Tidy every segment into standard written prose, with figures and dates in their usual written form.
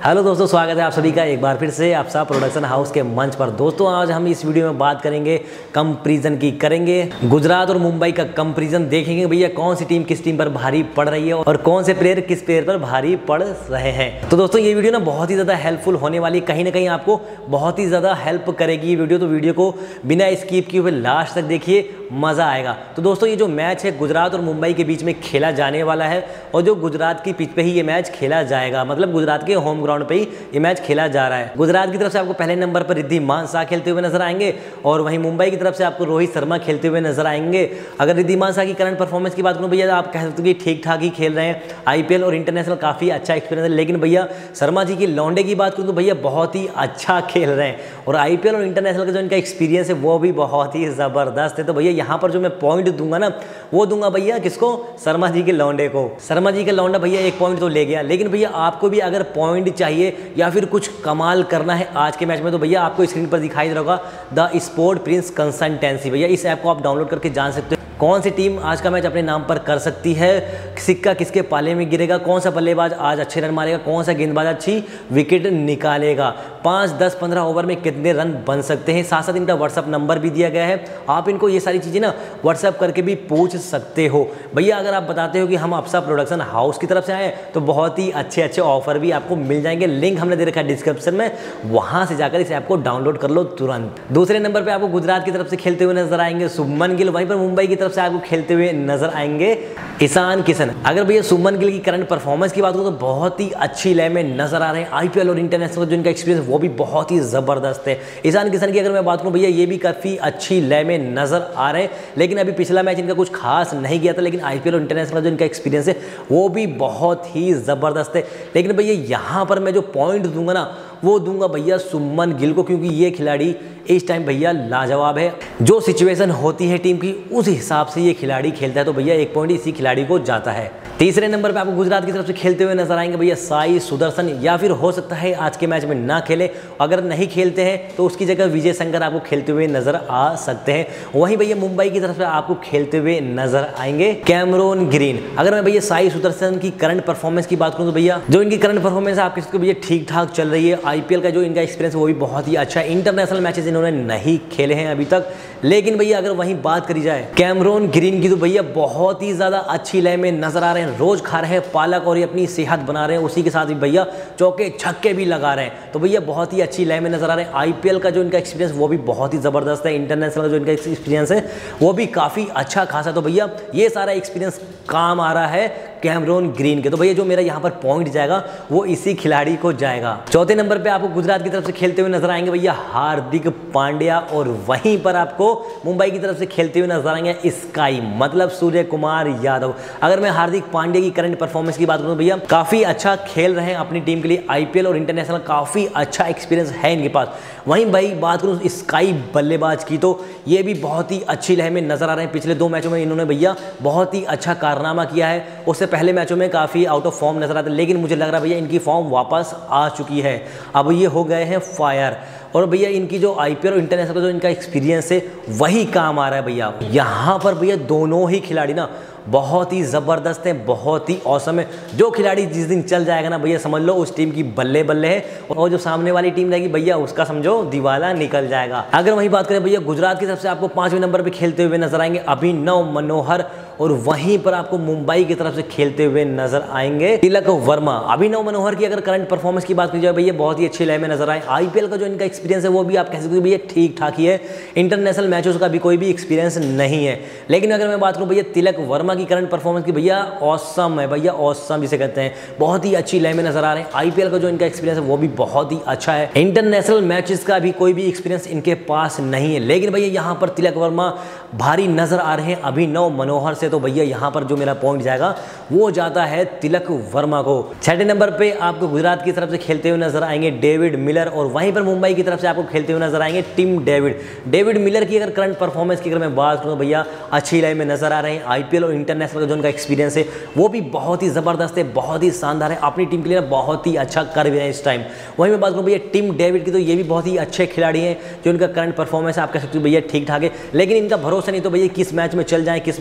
Hello दोस्तों, स्वागत है आप सभी का एक बार फिर से आपसा प्रोडक्शन हाउस के मंच पर। दोस्तों आज हम इस वीडियो में बात करेंगे कंपैरिजन की करेंगे गुजरात और मुंबई का कंपैरिजन देखेंगे भैया कौन सी टीम किस टीम पर भारी पड़ रही है और कौन से प्लेयर किस प्लेयर पर भारी पड़ रहे हैं। तो दोस्तों ये वीडियो ना बहुत ही ज़्यादा हेल्पफुल होने वाली है, कहीं ना कहीं आपको बहुत ही ज़्यादा हेल्प करेगी ये वीडियो। तो वीडियो को बिना स्किप किए हुए लास्ट तक देखिए, मज़ा आएगा। तो दोस्तों ये जो मैच है गुजरात और मुंबई के बीच में खेला जाने वाला है और जो गुजरात की पिच पे ही ये मैच खेला जाएगा, मतलब गुजरात के होम ग्राउंड पे ही ये मैच खेला जा रहा है। गुजरात की तरफ से आपको पहले नंबर पर रिद्धिमान शाह खेलते हुए नजर आएंगे और वहीं मुंबई की तरफ से आपको रोहित शर्मा खेलते हुए नजर आएंगे। अगर रिद्धिमान शाह की करंट परफॉर्मेंस की बात करूं भैया, आप कह सकते हो कि ठीक ठाक ही खेल रहे हैं, आईपीएल और इंटरनेशनल काफ़ी अच्छा एक्सपीरियंस है। लेकिन भैया शर्मा जी की लौंडे की बात करूँ तो भैया बहुत ही अच्छा खेल रहे हैं और आईपीएल और इंटरनेशनल का जो इनका एक्सपीरियंस है वो भी बहुत ही ज़बरदस्त है। तो भैया यहाँ पर जो मैं पॉइंट दूंगा ना, वो दूंगा भैया किसको? शर्मा जी के लौंडे को। शर्मा जी का लौंडा भैया एक पॉइंट तो ले गया, लेकिन भैया आपको भी अगर पॉइंट चाहिए या फिर कुछ कमाल करना है आज के मैच में, तो भैया आपको स्क्रीन पर दिखाई दे रहा होगा द स्पोर्ट प्रिंस कंसल्टेंसी। भैया इस ऐप को आप डाउनलोड करके जान सकते हो कौन सी टीम आज का मैच अपने नाम पर कर सकती है, सिक्का किसके पाले में गिरेगा, कौन सा बल्लेबाज आज अच्छे रन मारेगा, कौन सा गेंदबाज अच्छी विकेट निकालेगा, 5, 10, 15 ओवर में कितने रन बन सकते हैं। साथ साथ इनका व्हाट्सअप नंबर भी दिया गया है, आप इनको ये सारी चीज़ें ना व्हाट्सअप करके भी पूछ सकते हो। भैया अगर आप बताते हो कि हम आपसा प्रोडक्शन हाउस की तरफ से आए तो बहुत ही अच्छे अच्छे ऑफर भी आपको मिल जाएंगे। लिंक हमने दे रखा है डिस्क्रिप्शन में, वहाँ से जाकर इस ऐप को डाउनलोड कर लो तुरंत। दूसरे नंबर पर आपको गुजरात की तरफ से खेलते हुए नजर आएंगे शुभमन गिल, वहीं पर मुंबई की तरफ से आपको खेलते हुए नजर आएंगे ईशान किशन। अगर भैया शुभमन गिल की करंट परफॉर्मेंस की बात करूं तो बहुत ही अच्छी लय में नजर आ रहे हैं। आईपीएल और इंटरनेशनल जो इनका एक्सपीरियंस वो भी बहुत ही जबरदस्त है। ईशान किशन की अगर मैं बात करूं भैया, ये भी काफी अच्छी लय में नजर आ रहे हैं, लेकिन अभी पिछला मैच इनका कुछ खास नहीं गया था, लेकिन आईपीएल और इंटरनेशनल जो इनका एक्सपीरियंस है वो भी बहुत ही जबरदस्त है। लेकिन भैया यहाँ पर मैं जो पॉइंट दूंगा ना, वो दूंगा भैया शुभमन गिल को, क्योंकि ये खिलाड़ी इस टाइम भैया लाजवाब है। जो सिचुएशन होती है टीम की उस हिसाब से ये खिलाड़ी खेलता है, तो भैया एक पॉइंट इसी खिलाड़ी को जाता है। तीसरे नंबर पे आपको गुजरात की तरफ से खेलते हुए नजर आएंगे भैया साई सुदर्शन, या फिर हो सकता है आज के मैच में ना खेले, अगर नहीं खेलते हैं तो उसकी जगह विजय शंकर आपको खेलते हुए नजर आ सकते हैं। वहीं भैया मुंबई की तरफ से आपको खेलते हुए नजर आएंगे कैमरून ग्रीन। अगर मैं भैया साई सुदर्शन की करंट परफॉर्मेंस की बात करूं तो भैया जो इनकी करंट परफॉर्मेंस है आपके भैया ठीक ठाक चल रही है। आईपीएल का जो इनका एक्सपीरियंस वो भी बहुत ही अच्छा है। इंटरनेशनल मैचेस इन्होंने नहीं खेले हैं अभी तक, लेकिन भैया अगर वहीं बात करी जाए कैमरून ग्रीन की तो भैया बहुत ही ज्यादा अच्छी लय में नजर आ रहे हैं। रोज खा रहे हैं पालक और ये अपनी सेहत बना रहे हैं, उसी के साथ ही भैया चौके छक्के भी लगा रहे हैं, तो भैया बहुत ही अच्छी लय में नजर आ रहे हैं। आईपीएल का जो इनका एक्सपीरियंस वो भी बहुत ही जबरदस्त है। इंटरनेशनल का जो इनका एक्सपीरियंस है वो भी काफी अच्छा खासा, तो भैया ये सारा एक्सपीरियंस काम आ रहा है कैमरून ग्रीन के। तो भैया जो मेरा यहाँ पर पॉइंट जाएगा वो इसी खिलाड़ी को जाएगा। चौथे नंबर पे आपको गुजरात की तरफ से खेलते हुए नजर आएंगे भैया हार्दिक पांड्या, और वहीं पर आपको मुंबई की तरफ से खेलते हुए नजर आएंगे स्काई, मतलब सूर्य कुमार यादव। अगर मैं हार्दिक पांड्या की करंट परफॉर्मेंस की बात करूं भैया काफी अच्छा खेल रहे हैं अपनी टीम के लिए, आईपीएल और इंटरनेशनल काफी अच्छा एक्सपीरियंस है इनके पास। वहीं भाई बात करूं स्काई बल्लेबाज की तो ये भी बहुत ही अच्छी लय में नजर आ रहे हैं। पिछले 2 मैचों में इन्होंने भैया बहुत ही अच्छा कारनामा किया है। उससे पहले मैचों में काफ़ी आउट ऑफ फॉर्म नजर आते, लेकिन मुझे लग रहा है भैया इनकी फॉर्म वापस आ चुकी है। अब ये हो गए हैं फायर, और भैया इनकी जो आईपीएल और इंटरनेशनल का जो इनका एक्सपीरियंस है वही काम आ रहा है भैया। यहाँ पर भैया दोनों ही खिलाड़ी ना बहुत ही ज़बरदस्त है, बहुत ही औसम है। जो खिलाड़ी जिस दिन चल जाएगा ना भैया समझ लो उस टीम की बल्ले बल्ले है, और जो सामने वाली टीम रहेगी भैया उसका समझो दिवाला निकल जाएगा। अगर वही बात करें भैया गुजरात की तरफ से आपको 5वें नंबर पे खेलते हुए नजर आएंगे अभिनव मनोहर, और वहीं पर आपको मुंबई की तरफ से खेलते हुए नजर आएंगे तिलक वर्मा। अभिनव मनोहर की अगर करंट परफॉर्मेंस की बात की जाए भैया बहुत ही अच्छी लय में नजर आए। आईपीएल का जो इनका एक्सपीरियंस है वो भी आप कह सकते हो भैया ठीक ठाक ही है। इंटरनेशनल मैचों का भी कोई भी एक्सपीरियंस नहीं है, लेकिन अगर मैं बात करूं भैया तिलक वर्मा की करंट परफॉर्मेंस की भैया ऑसम है, भैया ऑसम जिसे कहते हैं, बहुत ही अच्छी लय में नजर आ रहे हैं। आईपीएल का जो इनका एक्सपीरियंस है वो भी बहुत ही अच्छा है। इंटरनेशनल मैचेस का भी कोई भी एक्सपीरियंस इनके पास नहीं है, लेकिन भैया यहाँ पर तिलक वर्मा भारी नजर आ रहे हैं अभिनव मनोहर से, तो भैया यहाँ पर जो मेरा पॉइंट जाएगा वो जाता है तिलक वर्मा को। 6ठे नंबर पे आपको गुजरात की तरफ से खेलते हुए नजर आएंगे डेविड मिलर, और वहीं पर मुंबई की तरफ से आपको खेलते हुए नजर आएंगे टिम डेविड। डेविड मिलर की अगर करंट परफॉर्मेंस की अगर मैं बात करूँ भैया अच्छी लय में नजर आ रहे हैं। आईपीएल और इंटरनेशनल का जो उनका एक्सपीरियंस है वो भी बहुत ही जबरदस्त है, बहुत ही शानदार है, अपनी टीम के लिए बहुत ही अच्छा कर भी रहे हैं इस टाइम। वहीं मैं बात करूँ भैया टिम डेविड की, तो ये भी बहुत ही अच्छे खिलाड़ी हैं। जो इनका करंट परफॉर्मेंस आप कह सकते हो भैया ठीक ठाक है, लेकिन इनका भरोसा नहीं तो भैया किस मैच में चल जाए किस मैच में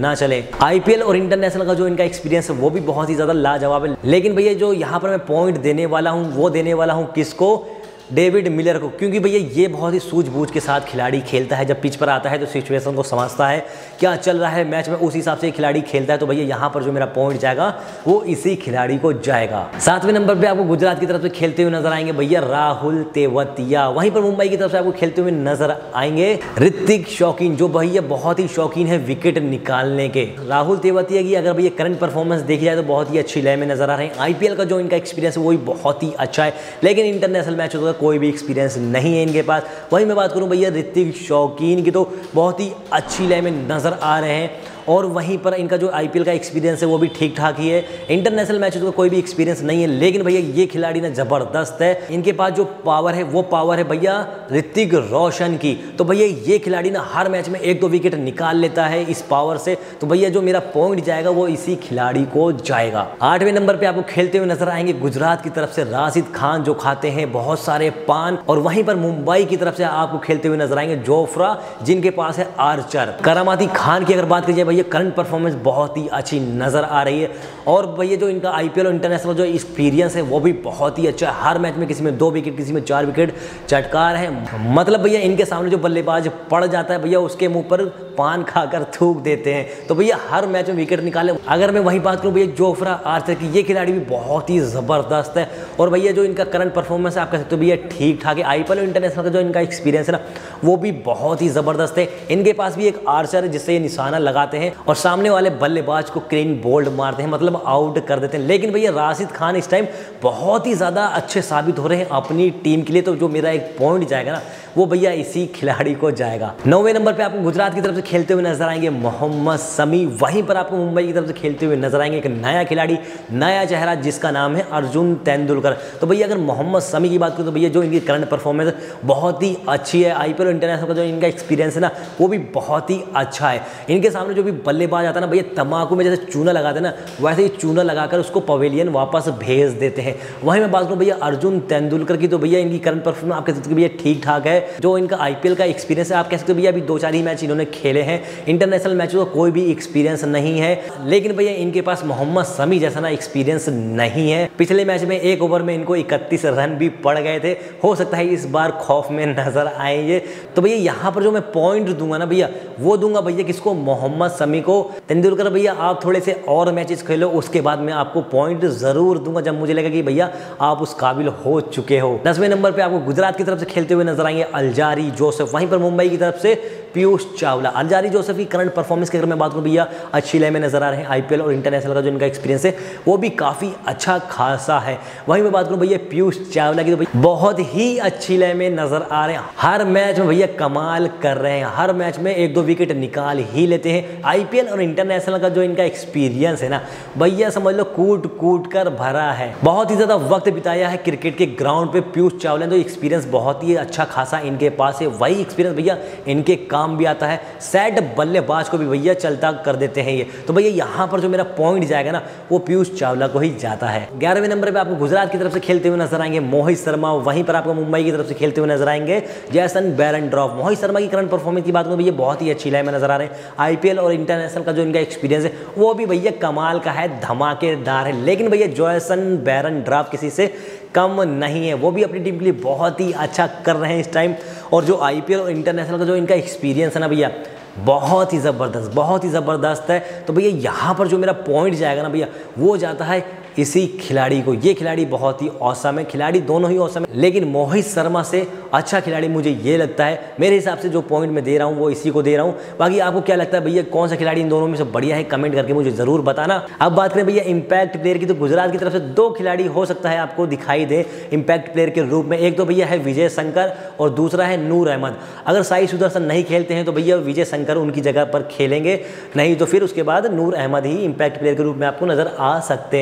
ना चले। आईपीएल और इंटरनेशनल का जो इनका एक्सपीरियंस है वो भी बहुत ही ज़्यादा लाजवाब है। लेकिन भैया जो यहाँ पर मैं पॉइंट देने वाला हूँ वो देने वाला हूँ किसको? डेविड मिलर को, क्योंकि भैया ये बहुत ही सूझबूझ के साथ खिलाड़ी खेलता है। जब पिच पर आता है तो सिचुएशन को समझता है, क्या चल रहा है मैच में, उस हिसाब से खिलाड़ी खेलता है। तो भैया यहाँ पर जो मेरा पॉइंट जाएगा वो इसी खिलाड़ी को जाएगा। 7वें नंबर पे आपको गुजरात की तरफ से खेलते हुए नजर आएंगे भैया राहुल तेवतिया। वहीं पर मुंबई की तरफ से आपको खेलते हुए नजर आएंगे ऋतिक शौकीन, जो भैया बहुत ही शौकीन है विकेट निकालने के। राहुल तेवतिया की अगर भैया करंट परफॉर्मेंस देखी जाए तो बहुत ही अच्छी लय में नजर आ रहे हैं। आईपीएल का जो इनका एक्सपीरियंस है वो भी बहुत ही अच्छा है, लेकिन इंटरनेशनल मैच होता है कोई भी एक्सपीरियंस नहीं है इनके पास। वहीं मैं बात करूं भैया ऋतिक शौकीन की, तो बहुत ही अच्छी लय में नजर आ रहे हैं। और वहीं पर इनका जो आईपीएल का एक्सपीरियंस है वो भी ठीक ठाक ही है। इंटरनेशनल मैच तो कोई भी एक्सपीरियंस नहीं है, लेकिन भैया ये खिलाड़ी ना ज़बरदस्त है। इनके पास जो पावर है वो पावर है भैया ऋतिक रोशन की। तो भैया ये खिलाड़ी ना हर मैच में 1-2 विकेट निकाल लेता है इस पावर से। तो भैया जो मेरा पॉइंट जाएगा वो इसी खिलाड़ी को जाएगा। 8वें नंबर पर आपको खेलते हुए नजर आएंगे गुजरात की तरफ से राशिद खान, जो खाते हैं बहुत सारे पान। और वहीं पर मुंबई की तरफ से आपको खेलते हुए नजर आएंगे जोफ्रा, जिनके पास है आर्चर। करामाती खान की अगर बात की जाए, ये करंट परफॉर्मेंस बहुत ही अच्छी नजर आ रही है। और भैया जो इनका आईपीएल और इंटरनेशनल जो एक्सपीरियंस है वो भी बहुत ही अच्छा है। हर मैच में किसी में 2 विकेट, किसी में 4 विकेट चटकार है। मतलब भैया इनके सामने जो बल्लेबाज पड़ जाता है भैया उसके मुंह पर पान खाकर थूक देते हैं। तो भैया हर मैच में विकेट निकाले। अगर मैं वही बात करूं भैया जोफ्रा आर्चर की, ये खिलाड़ी भी बहुत ही जबरदस्त है। और भैया जो इनका करंट परफॉर्मेंस है आप कह सकते हो भैया ठीक ठाक है। आईपीएल और इंटरनेशनल का जो इनका एक्सपीरियंस है ना वो भी बहुत ही जबरदस्त है। इनके पास भी एक आर्चर है जिससे ये निशाना लगाते हैं और सामने वाले बल्लेबाज को क्लीन बोल्ड मारते हैं, मतलब आउट कर देते हैं। लेकिन भैया राशिद खान इस टाइम बहुत ही ज़्यादा अच्छे साबित हो रहे हैं अपनी टीम के लिए। तो जो मेरा एक पॉइंट जाएगा ना वो भैया इसी खिलाड़ी को जाएगा। 9वें नंबर पे आपको गुजरात की तरफ से खेलते हुए नजर आएंगे मोहम्मद शमी। वहीं पर आपको मुंबई की तरफ से खेलते हुए नजर आएंगे एक नया खिलाड़ी, नया चेहरा, जिसका नाम है अर्जुन तेंदुलकर। तो भैया अगर मोहम्मद शमी की बात करूं तो भैया जो इनकी करंट परफॉर्मेंस बहुत ही अच्छी है। आईपीएल इंटरनेशनल का जो इनका एक्सपीरियंस है ना वो भी बहुत ही अच्छा है। इनके सामने जो भी बल्लेबाज आता है ना भैया तम्बाकू में जैसे चूना लगाते हैं ना वैसे ही चूना लगाकर उसको पवेलियन वापस भेज देते हैं। वहीं मैं बात करूं भैया अर्जुन तेंदुलकर की, तो भैया इनकी करंट परफॉर्मेंस आप कह सकते हो भैया ठीक ठाक है। जो इनका आईपीएल का एक्सपीरियंस है आप कह सकते हो भैया अभी 2-4 ही मैच इन्होंने खेले हैं। इंटरनेशनल मैच तो कोई भी एक्सपीरियंस नहीं है, लेकिन भैया इनके पास मोहम्मद शमी जैसा ना एक्सपीरियंस नहीं है। पिछले मैच में 1 ओवर में इनको 31 रन भी पड़ गए थे। हो सकता है इस बार खौफ में नजर आएंगे। तो भैया यहाँ पर जो मैं पॉइंट दूंगा ना भैया वो दूंगा भैया किसको? मोहम्मद शमी को। तेंदुलकर भैया आप थोड़े से और मैचेस खेलो, उसके बाद मैं आपको पॉइंट जरूर दूंगा जब मुझे लगेगा कि भैया आप उस काबिल हो चुके हो। 10वें नंबर पे आपको गुजरात की तरफ से खेलते हुए नजर आएंगे अल्जारी जोसेफ। वहीं पर मुंबई की तरफ से पीयूष चावला। अल्जारी जोसेफ की करंट परफॉर्मेंस की अगर मैं बात करूं भैया अच्छी लय में नजर आ रहे हैं। आईपीएल और इंटरनेशनल का जो इनका एक्सपीरियंस है वो भी काफी अच्छा खासा है। वहीं मैं बात करूं भैया पीयूष चावला की, तो भैया बहुत ही अच्छी लय में नजर आ रहे हैं। हर मैच में भैया कमाल कर रहे हैं, हर मैच में 1-2 विकेट निकाल ही लेते हैं। आईपीएल और इंटरनेशनल का जो इनका एक्सपीरियंस है ना भैया समझ लो कूट कूट कर भरा है। बहुत ही ज्यादा वक्त बिताया है क्रिकेट के ग्राउंड पे पीयूष चावला ने, तो एक्सपीरियंस बहुत ही अच्छा खासा इनके पास है। वही एक्सपीरियंस भैया इनके काम भी आता है। सेट बल्लेबाज को भी भैया चलता कर देते हैं ये। तो भैया यहाँ पर जो मेरा पॉइंट जाएगा ना वो पीयूष चावला को ही जाता है। 11वें नंबर पे आपको गुजरात की तरफ से खेलते हुए नजर आएंगे मोहित शर्मा। वहीं पर आपको मुंबई की तरफ से खेलते हुए नजर आएंगे जैसन बेरेंड्रॉफ। मोहित शर्मा की करंट परफॉर्मेंस की बात करूं भैया बहुत ही अच्छी लय में नजर आ रहे हैं। आईपीएल और इंटरनेशनल का जो इनका एक्सपीरियंस है वो भी भैया कमाल का है, धमाकेदार है। लेकिन भैया जॉयसन बेरेंड्रॉफ किसी से कम नहीं है, वो भी अपनी टीम के लिए बहुत ही अच्छा कर रहे हैं इस टाइम। और जो आईपीएल और इंटरनेशनल का जो इनका एक्सपीरियंस है ना भैया बहुत ही ज़बरदस्त है। तो भैया यहाँ पर जो मेरा पॉइंट जाएगा ना भैया वो जाता है इसी खिलाड़ी को। ये खिलाड़ी बहुत ही औसम है, खिलाड़ी दोनों ही औसम है, लेकिन मोहित शर्मा से अच्छा खिलाड़ी मुझे ये लगता है। मेरे हिसाब से जो पॉइंट मैं दे रहा हूँ वो इसी को दे रहा हूँ। बाकी आपको क्या लगता है भैया कौन सा खिलाड़ी इन दोनों में से बढ़िया है? कमेंट करके मुझे ज़रूर बताना। अब बात करें भैया इम्पैक्ट प्लेयर की, तो गुजरात की तरफ से 2 खिलाड़ी हो सकता है आपको दिखाई दे इम्पैक्ट प्लेयर के रूप में। एक तो भैया है विजय शंकर और दूसरा है नूर अहमद। अगर साई सुदर्शन नहीं खेलते हैं तो भैया विजय शंकर उनकी जगह पर खेलेंगे, नहीं तो फिर उसके बाद नूर अहमद ही इम्पैक्ट प्लेयर के रूप में आपको नजर आ सकते हैं।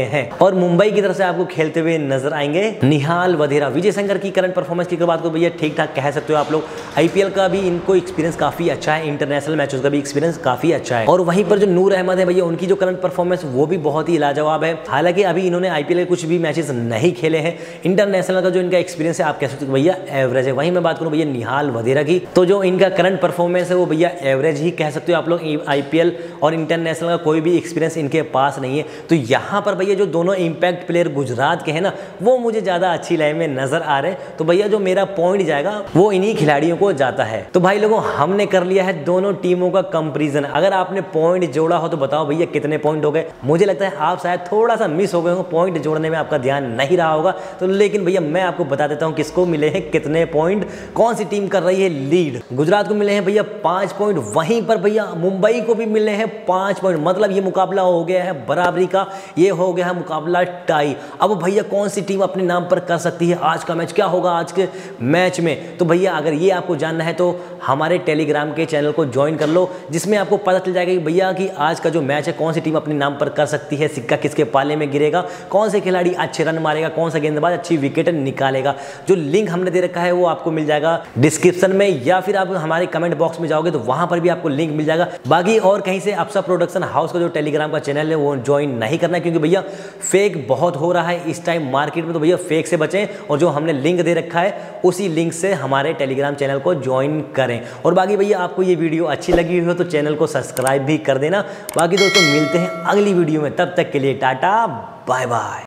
और मुंबई की तरफ से आपको खेलते हुए नजर आएंगे निहाल वधेरा। विजय शंकर की करंट परफॉर्मेंस की बात को भैया ठीक ठाक कह सकते हो आप लोग। आईपीएल का भी इनको एक्सपीरियंस काफी अच्छा है, इंटरनेशनल मैचेस का भी एक्सपीरियंस काफी अच्छा है। और वहीं पर जो नूर अहमद है भैया, उनकी जो करंट परफॉर्मेंस वो भी बहुत ही लाजवाब है। हालांकि अभी इन्होंने आईपीएल के कुछ भी मैचेस नहीं खेले हैं। इंटरनेशनल का जो इनका एक्सपीरियंस है आप कह सकते हो भैया एवरेज है। वहीं मैं बात करूं भैया निहाल वधेरा की, तो जो इनका करंट परफॉर्मेंस है वो भैया एवरेज ही कह सकते हो आप लोग। आईपीएल और इंटरनेशनल का कोई भी एक्सपीरियंस इनके पास नहीं है। तो यहाँ पर भैया जो दोनों इंपैक्ट प्लेयर गुजरात के हैं ना, वो मुझे ज़्यादा अच्छी लाइन में नजर आ रहे हैं। तो भैया जो मेरा पॉइंट जाएगा वो इन्हीं खिलाड़ियों को जाता है। तो भाई लोगों, हमने कर लिया है दोनों टीमों का कंपैरिजन। अगर आपने पॉइंट जोड़ा हो तो बताओ भैया कितने पॉइंट हो गए। मुझे लगता है आप शायद थोड़ा सा मिस हो गए हो, पॉइंट जोड़ने में आपका ध्यान नहीं रहा होगा। तो लेकिन भैया मैं आपको बता देता हूँ किसको मिले हैं कितने पॉइंट, कौन सी टीम कर रही है लीड। गुजरात को मिले हैं भैया 5 पॉइंट, वहीं पर भैया मुंबई को भी मिले हैं 5 पॉइंट। मतलब ये मुकाबला हो गया है बराबरी का, ये हो गया है मुकाबला टाई। अब भैया कौन सी टीम अपने नाम पर कर सकती है, आज का मैच क्या होगा आज के मैच में। तो भैया अगर ये आपको जानना है तो हमारे टेलीग्राम के चैनल को ज्वाइन कर लो, जिसमें आपको पता चल जाएगा कि भैया कि आज का जो मैच है कौन सी टीम अपने नाम पर कर सकती है, सिक्का किसके पाले में गिरेगा, कौन से खिलाड़ी अच्छे रन मारेगा, कौन सा गेंदबाज अच्छी विकेट निकालेगा। जो लिंक हमने दे रखा है वो आपको मिल जाएगा डिस्क्रिप्शन में, या फिर आप हमारे कमेंट बॉक्स में जाओगे तो वहां पर भी आपको लिंक मिल जाएगा। बाकी और कहीं से अप्सा प्रोडक्शन हाउस का जो टेलीग्राम का चैनल है वो ज्वाइन नहीं करना है, क्योंकि भैया फेक बहुत हो रहा है इस टाइम मार्केट में। तो भैया फेक से बचें और जो हमने लिंक दे रखा है उसी लिंक से हमारे टेलीग्राम चैनल को ज्वाइन करें। और बाकी भैया आपको ये वीडियो अच्छी लगी हो तो चैनल को सब्सक्राइब भी कर देना। बाकी दोस्तों मिलते हैं अगली वीडियो में, तब तक के लिए टाटा बाय बाय।